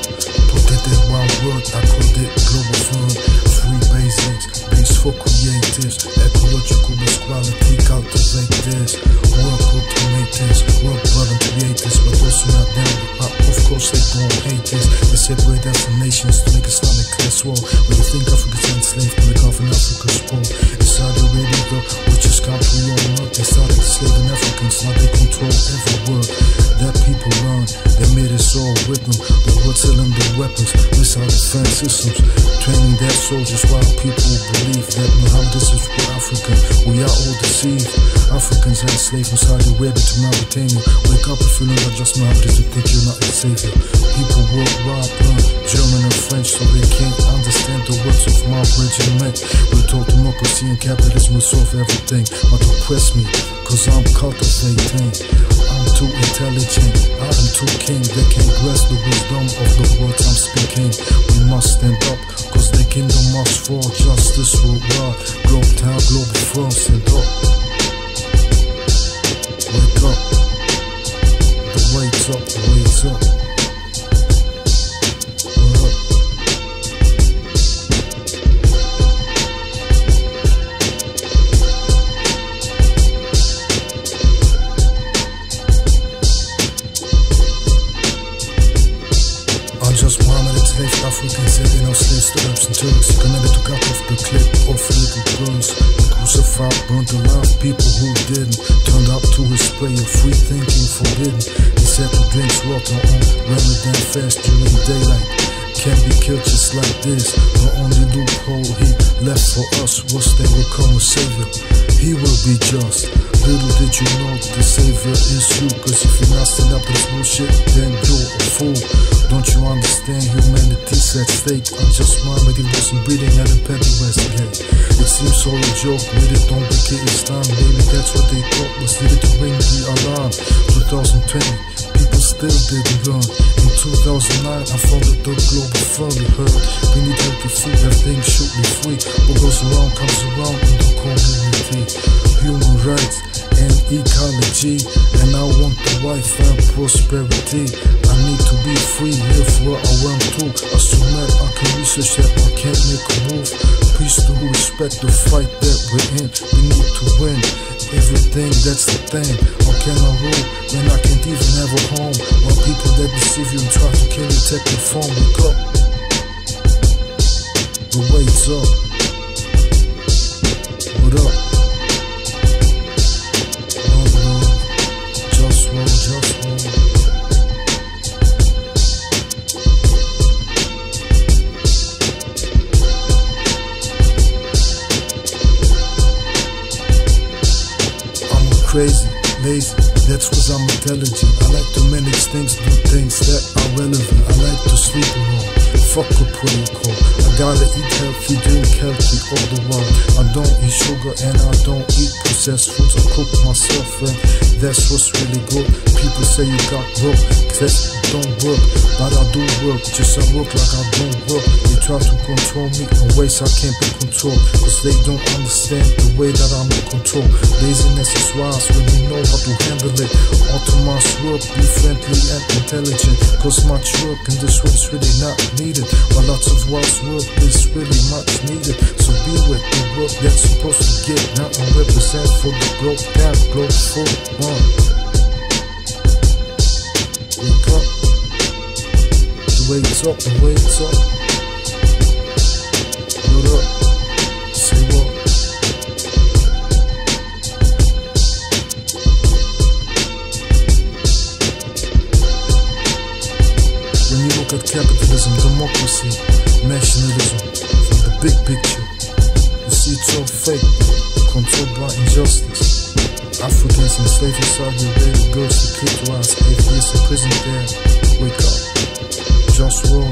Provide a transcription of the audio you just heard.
Put it in one word, I called it global fun. Three basics, base for creatives. Ecological equality, cultivate this. Work automate this, work brother create this. But those who not down with pop, of course they gon' hate this. They separate us from nations to make Islamic class war. When you think Africa's enslaved, when they come from Africa's poor. It's Saudi Arabia though, which is country on earth. They started enslaving Africans, now they control every word that people learn. They made us all with them. The world selling the weapons, missile defense systems, training their soldiers while people believe that Muhammad is for Africa. We are all deceived. Africans enslaved from Saudi Arabia to Mauritania. Wake up if you know that just Muhammad is to think you're not a savior. People worldwide learn German and French so they can't understand the words of my regiment. We're told democracy and capitalism will solve everything, but oppress me, cause I'm cultivating. I'm too intelligent, I am too king. They can't grasp the wisdom of the words I'm speaking. We must stand up, cause the kingdom must fall. Justice worldwide, globe town, global front. Stand up, wake up. The wait's up, the wait's up. Just Muhammad enslaved Africans, said they no slaves to Arabs and Turks. Commanded to cut off the clip of little girls. Crucified, burnt alive people who didn't. Turned up to his prayer, free thinking forbidden. He said to drink water on Ramadan fast during daylight. Can't be killed just like this. The only loophole he left for us was they will come a savior. He will be just. Little did you know the savior is you. Cause if you're not stand up to this bullshit, then you're a fool. Don't you understand humanity's at stake? Unjust Muhammad, he wasn't breathing at a petty investigate. It seems all a joke, made it don't wicked Islam. Maybe that's what they thought was needed to ring the alarm. 2020, people still didn't learn. In 2009, I founded the Global Fund. You heard, we need healthy food, everything should be free. What goes around comes around in the community. Human rights and ecology, and I want the wife and prosperity. I need to be free, live where I want to. Assume I can research that I can't make a move. Peace to who respect the fight that we're in. We need to win everything, that's the thing. How can I rule when I can't even have a home? While people that deceive you and try to kill you take your phone. Wake up, the wait's up. What up? Crazy, lazy, that's cause I'm intelligent. I like to manage things, do things that are relevant. I like to sleep alone, fuck a protocol. I gotta eat healthy, drink healthy all the while. I don't eat sugar and I don't eat processed foods. I cook myself and that's what's really good. People say you got work, that don't work, but I do work. Just I work like I don't work. They try to control me in ways I can't be controlled, cause they don't understand the way that I'm in control. Laziness is wise when you know how to handle it. Autonomous work, be friendly and intelligent, cause much work in this world is really not needed, but lots of wise work is really much needed. So be with the work that's supposed to get now and represent for the globe, that globe for one. Wake up, the wait's up, the wait's up. What up? Say what? When you look at capitalism, democracy, nationalism, from the big picture, you see it's all fake, controlled by injustice. Africans enslaved in Saudi Arabia, girls to clitorize, atheists in prison there. Wake up, just roll.